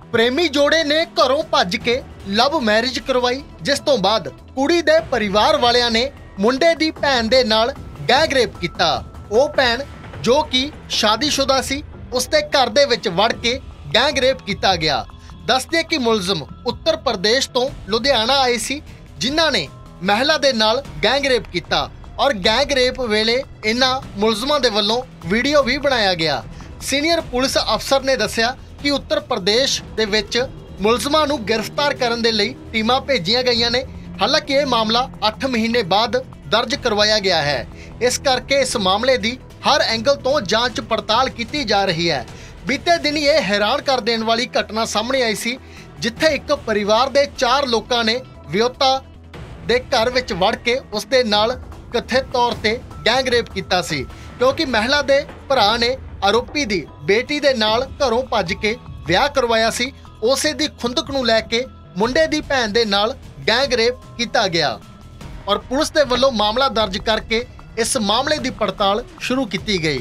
प्रेमी जोड़े ने घरों भज के लव मैरिज करवाई, जिस तो बाद कुड़ी दे परिवार वालियां ने मुंडे दी भैन दे नाल गैंग रेप कीता। ओ भैन जो कि शादीशुदा सी, उसके घर दे विच वड़ के गैंग रेप किया गया। दसदे कि मुलजम उत्तर प्रदेश तो लुधियाना आए सी, जिन्हां ने महिला दे नाल गैंग रेप किया और गैंग रेप वेले इन्हां मुलजमां दे वल्लों वीडियो भी बनाया गया। सीनियर पुलिस अफसर ने दस्सिया कि उत्तर प्रदेश दे विच मुलजमां नूं गिरफ्तार करन दे लई टीमां भेजियां गईयां ने। हालांकि यह मामला 8 महीने बाद दर्ज करवाया गया है। इस करके इस मामले की हर एंगल तो जांच पड़ताल की जा रही है। बीते दिन ये हैरान कर देने वाली घटना सामने आई सी, जिथे एक परिवार के 4 लोगों ने वियोता दे घर विच वड़ के उसके नाल कथित तौर पर गैंग रेप किया सी, क्योंकि महिला के भरा ने आरोपी दी बेटी दे नाल घरों भज के विआह करवाया सी। उसे दी खुंदक नूं लैके मुंडे दी भैन दे नाल गैंग रेप किया गया और पुलिस दे वल्लों मामला दर्ज करके इस मामले की पड़ताल शुरू की गई।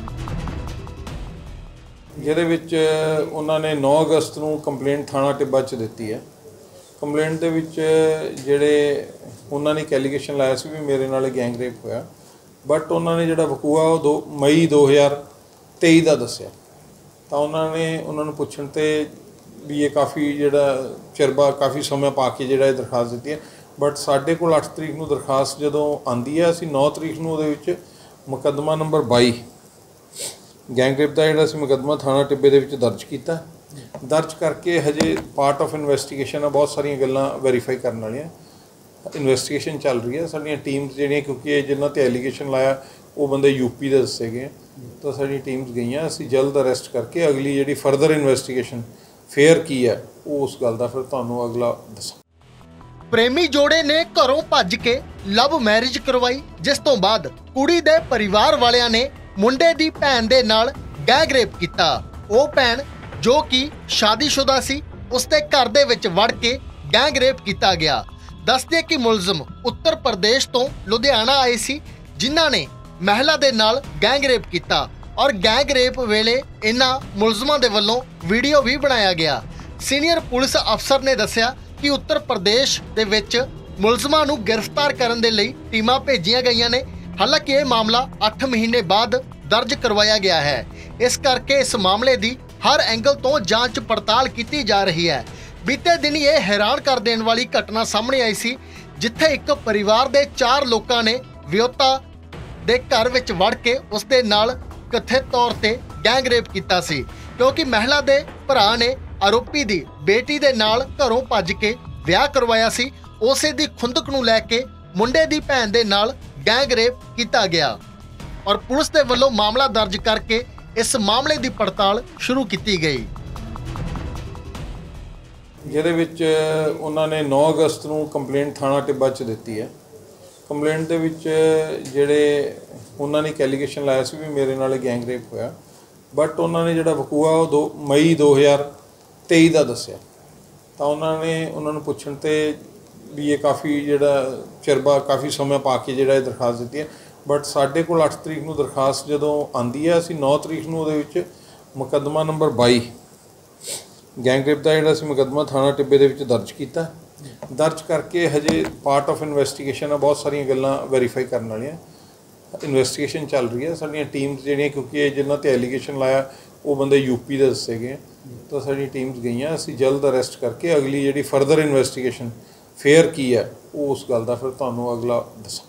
जिहदे विच उन्हां ने 9 अगस्त नूं कंप्लेंट थाणा टिब्बा च दित्ती है। कंप्लेंट दे विच जिहड़े उन्हां ने एलीगेशन लाया सी भी मेरे नाल गैंग रेप होया, बट उन्होंने जिहड़ा वकूआ वो मई 2023 का दस्सिया। तो उन्होंने उन्होंने पुछण ते भी ये काफ़ी जिहड़ा चिरबा काफ़ी समय पा के जिहड़ा दरखास्त दी है, बट साडे कोल 8 तरीक नूं दरखास्त जदों आंदी है, असीं 9 तरीक नूं उहदे विच मुकदमा नंबर 22 गैंग रेप का जिहड़ा सी मुकदमा थाणा टिब्बे दे विच दर्ज कीता। दर्ज करके हजे पार्ट ऑफ इन्वेस्टिगेशन है, बहुत सारियां गल्लां वेरीफाई करन वालियां इन्वेस्टिगेशन चल रही है। साडियां टीम्स जिहड़ियां क्योंकि जिन्हां ते एलीगेशन लाया वो बंदे यूपी दे दस्से गए, तो साडी टीम्स गईयां। असीं जल्द अरेस्ट करके अगली जिहड़ी फर्दर इन्वेस्टिगेशन फेयर की है वो उस गल दा फिर तुहानूं अगला दस्सां। प्रेमी जोड़े ने घरों भज के लव मैरिज करवाई, जिस तो बाद कुड़ी दे परिवार वालियां ने मुंडे दी भैन दे नाल गैंग रेप किया। वो भैन जो कि शादीशुदा सी, उसके घर दे विच वड़ के गैंग रेप किया गया। दसदे कि मुलजम उत्तर प्रदेश तो लुधियाना आए सी, जिन्हां ने महिला दे नाल गैंग रेप किया और गैंग रेप वेले इन्हां मुलजमां दे वल्लों वीडियो भी बनाया गया। सीनियर पुलिस अफसर ने दस्सिया कि उत्तर प्रदेश दे विच मुलजमां नूं गिरफ्तार करन दे लई टीमां भेजियां गईयां ने। हालांकि यह मामला 8 महीने बाद दर्ज करवाया गया है। इस करके इस मामले की हर एंगल तो जांच पड़ताल की जा रही है। बीते दिन ये हैरान कर देने वाली घटना सामने आई सी, जिथे एक परिवार के 4 लोगों ने वियोता दे घर विच वड़ के उसके नाल कथित तौर पर गैंग रेप किया सी, क्योंकि महिला के भरा ने आरोपी दी बेटी दे नाल घरों भज के विआह करवाया सी। उसे दी खुंदक नूं लैके मुंडे दी भैन दे नाल गैंग रेप किया गया और पुलिस दे वल्लों मामला दर्ज करके इस मामले की पड़ताल शुरू की गई। जिहदे विच उन्होंने 9 अगस्त नूं कंप्लेंट थाणा टिब्बा च दित्ती है। कंप्लेंट दे विच जिहड़े उन्होंने एलीगेशन लाया सी भी मेरे नाल गैंग रेप होया, बट उन्होंने जिहड़ा वकूआ वो मई 2023 का दस्सिया। तो उन्होंने पुछण ते भी ये काफ़ी जिहड़ा चिरबा काफ़ी समय पा के जिहड़ा दरखास्त दी है, बट साडे कोल 8 तरीक नूं दरखास्त जदों आंदी है, असीं 9 तरीक नूं उहदे विच मुकदमा नंबर 22 गैंग रेप का जिहड़ा सी मुकदमा थाणा टिब्बे दे विच दर्ज कीता। दर्ज करके हजे पार्ट ऑफ इन्वेस्टिगेशन है, बहुत सारियां गल्लां वेरीफाई करन वालियां इन्वेस्टिगेशन चल रही है। साडियां टीम्स जिहड़ियां क्योंकि जिन्हां ते एलीगेशन लाया वो बंदे यूपी दे दस्से गए, तो साडी टीम्स गईयां। असीं जल्द अरेस्ट करके अगली जिहड़ी फर्दर इन्वेस्टिगेशन फेयर की है वो उस गल दा फिर तुहानूं अगला दस्सां।